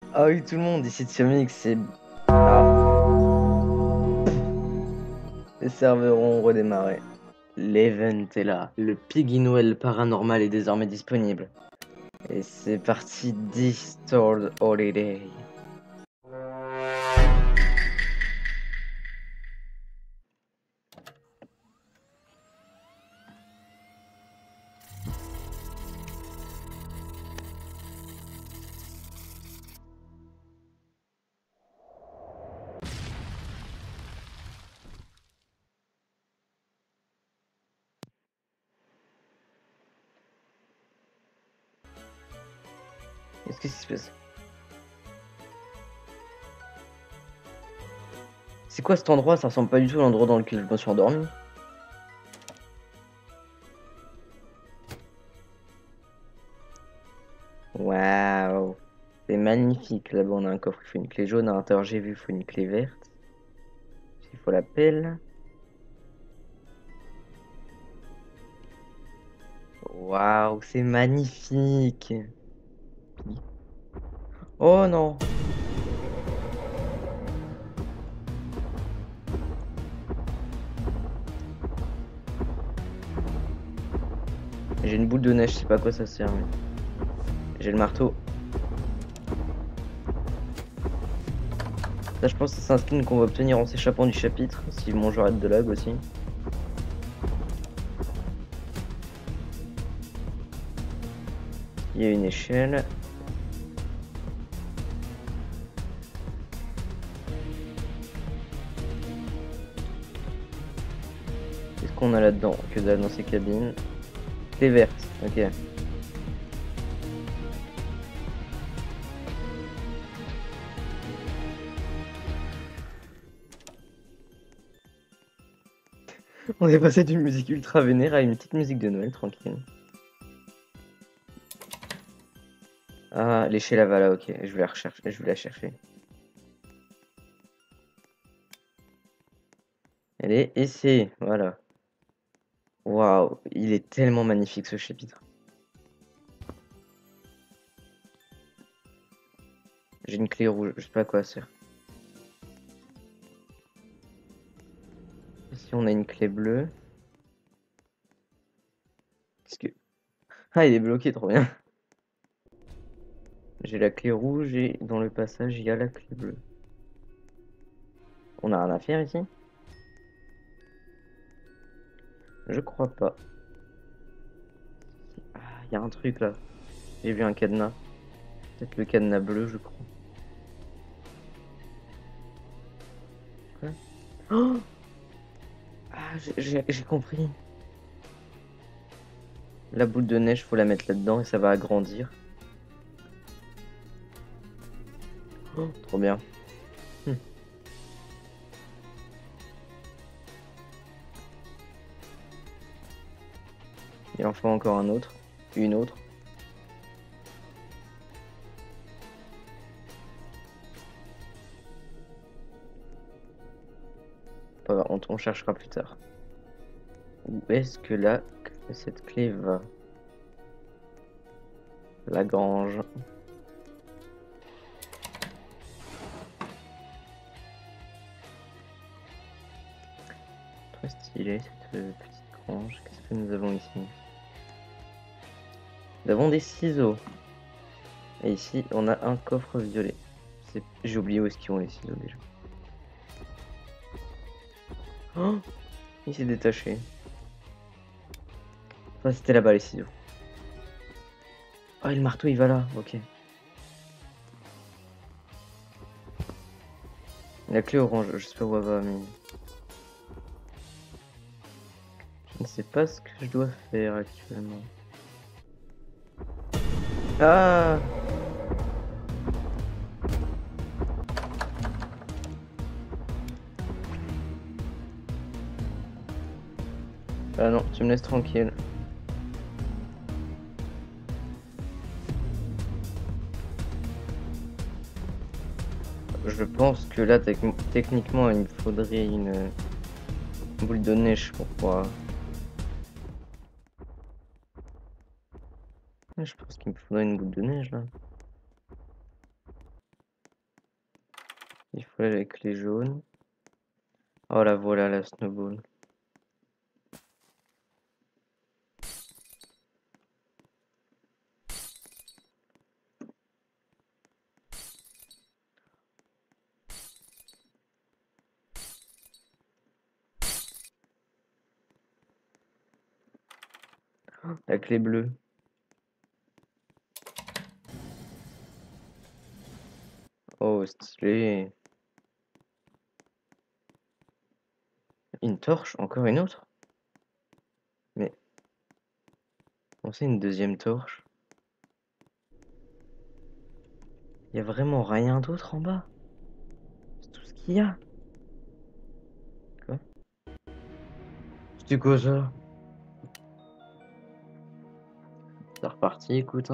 Ah oui, tout le monde ici de Xiaomi, c'est... Ah, les serveurs ont redémarré. L'event est là. Le Piggy Noël paranormal est désormais disponible. Et c'est parti, Distorted Holiday. Qu'est-ce qui se passe? C'est quoi cet endroit? Ça ressemble pas du tout à l'endroit dans lequel je me suis endormi. Waouh! C'est magnifique. Là-bas, on a un coffre, il faut une clé jaune. À l'intérieur, j'ai vu, il faut une clé verte. Il faut la pelle. Waouh, c'est magnifique. Oh non! J'ai une boule de neige, je sais pas à quoi ça sert, mais... J'ai le marteau. Là, je pense que c'est un skin qu'on va obtenir en s'échappant du chapitre, si mon jeu arrête de lag aussi. Il y a une échelle. Qu'est-ce qu'on a là-dedans? Que dalle dans ces cabines. Clé verte, ok. On est passé d'une musique ultra vénère à une petite musique de Noël, tranquille. Ah, l'échelle là, ok, je vais la rechercher, je vais la chercher. Elle est ici, voilà. Waouh, il est tellement magnifique ce chapitre. J'ai une clé rouge, je sais pas à quoi ça sert. Ici on a une clé bleue. Qu'est-ce que... Ah, il est bloqué, trop bien. J'ai la clé rouge et dans le passage il y a la clé bleue. On a rien à faire ici? Je crois pas. Ah, il y a un truc là. J'ai vu un cadenas. Peut-être le cadenas bleu, je crois. Quoi? Oh, ah, j'ai compris. La boule de neige, faut la mettre là-dedans et ça va agrandir. Oh, trop bien. Hmm. Il en faut encore un autre. Une autre. Pas grave, on cherchera plus tard. Où est-ce que cette clé va? La grange. Très stylé cette petite grange. Qu'est-ce que nous avons ici? Nous avons des ciseaux. Et ici, on a un coffre violet. J'ai oublié où est-ce qu'ils ont les ciseaux déjà. Oh, il s'est détaché. Ah, c'était là-bas les ciseaux. Oh, et le marteau il va là, ok. La clé orange, je sais pas où elle va, mais... Je ne sais pas ce que je dois faire actuellement. Ah! Ah non, tu me laisses tranquille. Je pense que là, techniquement, il me faudrait une boule de neige pour pouvoir... Je pense qu'il me faudrait une boule de neige, là. Voilà les clés jaunes. Oh la voilà la snowball. La clé bleue. Oh stylé. Une torche? Encore une autre? Mais on sait une deuxième torche. Y a vraiment rien d'autre en bas? C'est tout ce qu'il y a. Quoi? C'est quoi ça? C'est reparti, écoute, hein.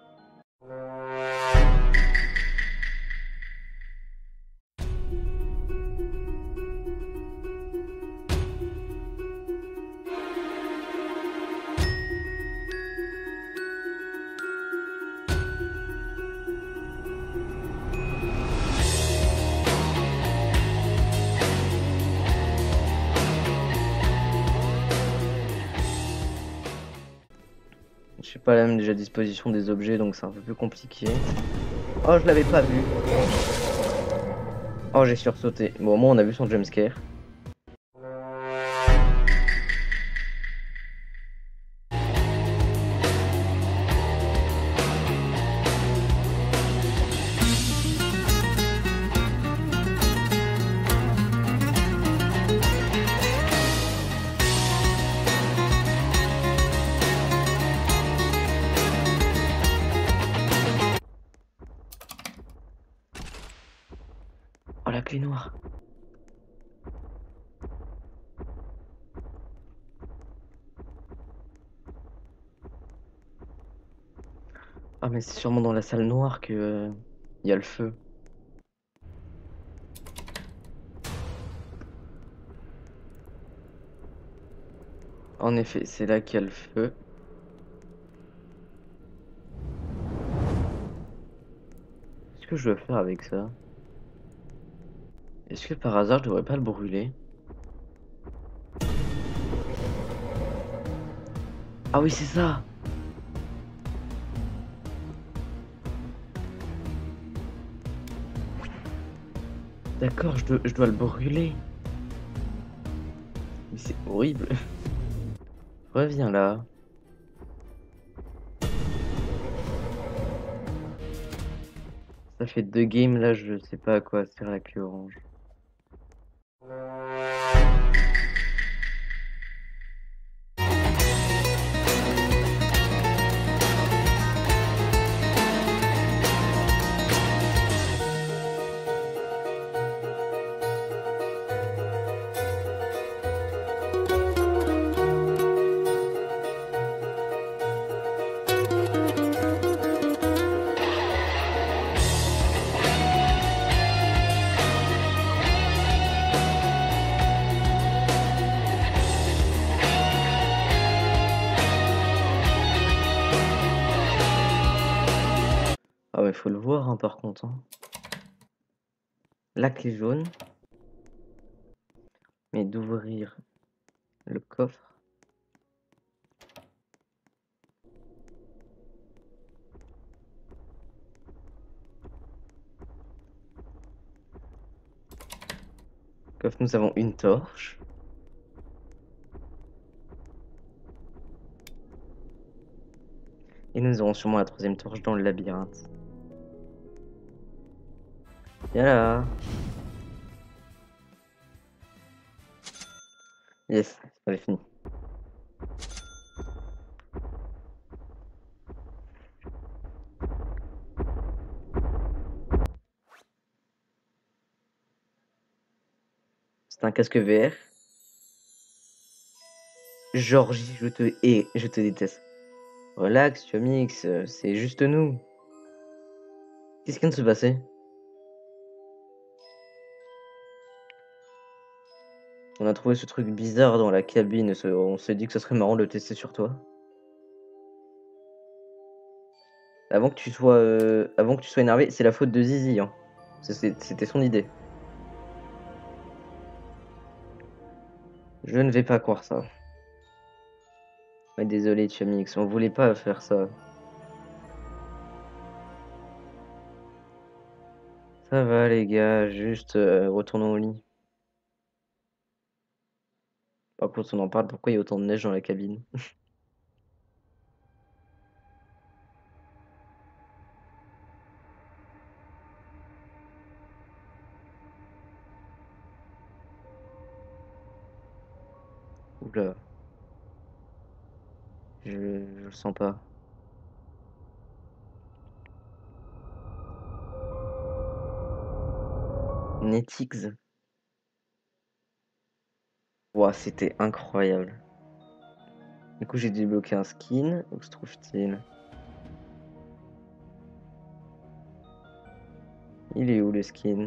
Je suis pas la même déjà disposition des objets, donc c'est un peu plus compliqué. Oh, je l'avais pas vu. Oh, j'ai sursauté. Bon, au moins on a vu son jumpscare. Oh, la clé noire. Ah, mais c'est sûrement dans la salle noire que y a le feu. En effet, c'est là qu'il y a le feu. Qu'est-ce que je dois faire avec ça? Est-ce que par hasard je devrais pas le brûler? Ah oui, c'est ça! D'accord, je dois le brûler. Mais c'est horrible. Reviens là. Ça fait 2 games là, je sais pas à quoi sert la clé orange. Ah mais faut le voir hein, par contre, hein. La clé jaune. Mais d'ouvrir le coffre. Coffre, nous avons une torche. Et nous aurons sûrement la troisième torche dans le labyrinthe. Viens là. Yes, c'est fini. C'est un casque VR. Georgie, je te hais, je te déteste. Relax, tu mix, c'est juste nous. Qu'est-ce qui vient de se passer? On a trouvé ce truc bizarre dans la cabine, on s'est dit que ça serait marrant de le tester sur toi. Avant que tu sois énervé, c'est la faute de Zizi, hein. C'était son idée. Je ne vais pas croire ça. Ouais, désolé, Chumix, on voulait pas faire ça. Ça va, les gars, juste retournons au lit. Par contre, on en parle, pourquoi il y a autant de neige dans la cabine? Oula, je le sens pas. Netix. Ouah, c'était incroyable. Du coup, j'ai débloqué un skin. Où se trouve-t-il? Il est où le skin?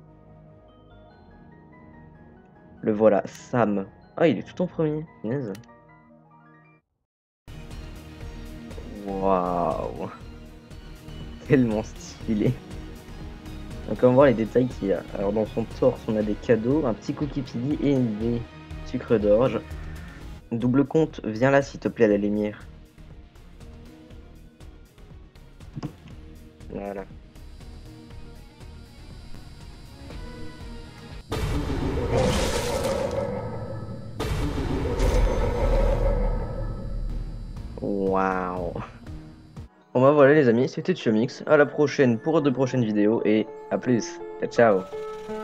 Le voilà, Sam. Ah, il est tout en premier. Punaise. Waouh. Tellement stylé. Donc, on va voir les détails qu'il y a. Alors, dans son torse, on a des cadeaux, un petit cookie pili et des sucres d'orge. Double compte, viens là s'il te plaît à la lumière. Voilà. Waouh. Bon bah voilà les amis, c'était Chumix. À la prochaine pour de prochaines vidéos et à plus. Ciao ciao.